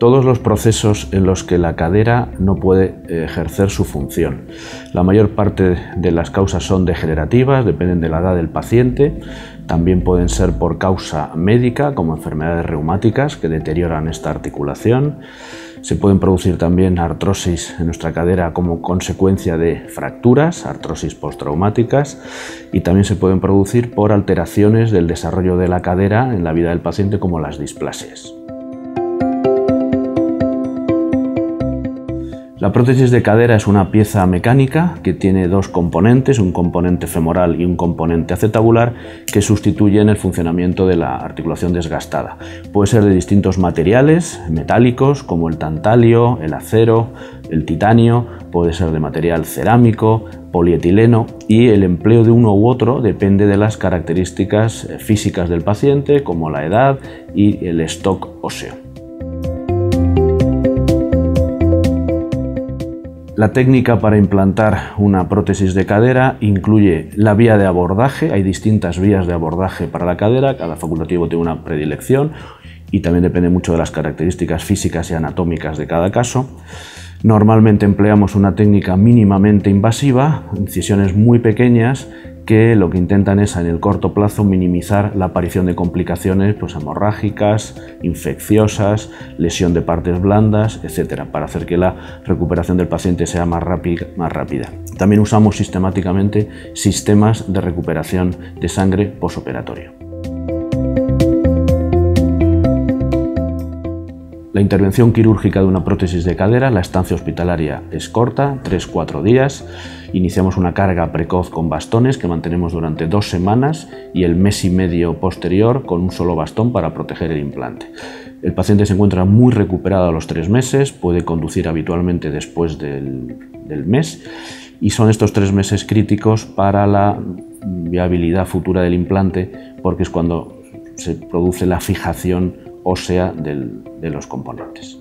todos los procesos en los que la cadera no puede ejercer su función. La mayor parte de las causas son degenerativas, dependen de la edad del paciente. También pueden ser por causa médica, como enfermedades reumáticas que deterioran esta articulación. Se pueden producir también artrosis en nuestra cadera como consecuencia de fracturas, artrosis postraumáticas, y también se pueden producir por alteraciones del desarrollo de la cadera en la vida del paciente, como las displasias. La prótesis de cadera es una pieza mecánica que tiene dos componentes, un componente femoral y un componente acetabular, que sustituyen el funcionamiento de la articulación desgastada. Puede ser de distintos materiales metálicos como el tantalio, el acero, el titanio, puede ser de material cerámico, polietileno, y el empleo de uno u otro depende de las características físicas del paciente, como la edad y el stock óseo. La técnica para implantar una prótesis de cadera incluye la vía de abordaje. Hay distintas vías de abordaje para la cadera, cada facultativo tiene una predilección y también depende mucho de las características físicas y anatómicas de cada caso. Normalmente empleamos una técnica mínimamente invasiva, incisiones muy pequeñas, que lo que intentan es, en el corto plazo, minimizar la aparición de complicaciones hemorrágicas, infecciosas, lesión de partes blandas, etc., para hacer que la recuperación del paciente sea más rápida. También usamos sistemáticamente sistemas de recuperación de sangre posoperatorio. La intervención quirúrgica de una prótesis de cadera, la estancia hospitalaria es corta, 3-4 días. Iniciamos una carga precoz con bastones que mantenemos durante 2 semanas y el mes y medio posterior con un solo bastón para proteger el implante. El paciente se encuentra muy recuperado a los 3 meses, puede conducir habitualmente después del mes, y son estos 3 meses críticos para la viabilidad futura del implante, porque es cuando se produce la fijación ósea de los componentes.